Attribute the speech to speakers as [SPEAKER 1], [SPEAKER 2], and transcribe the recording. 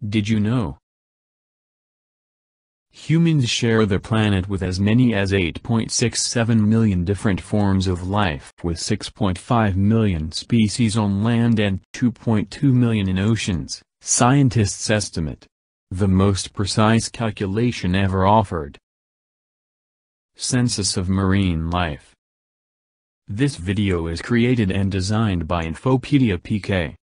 [SPEAKER 1] Did you know? Humans share the planet with as many as 8.67 million different forms of life, with 6.5 million species on land and 2.2 million in oceans, scientists estimate. The most precise calculation ever offered. Census of Marine Life. This video is created and designed by Infopedia PK.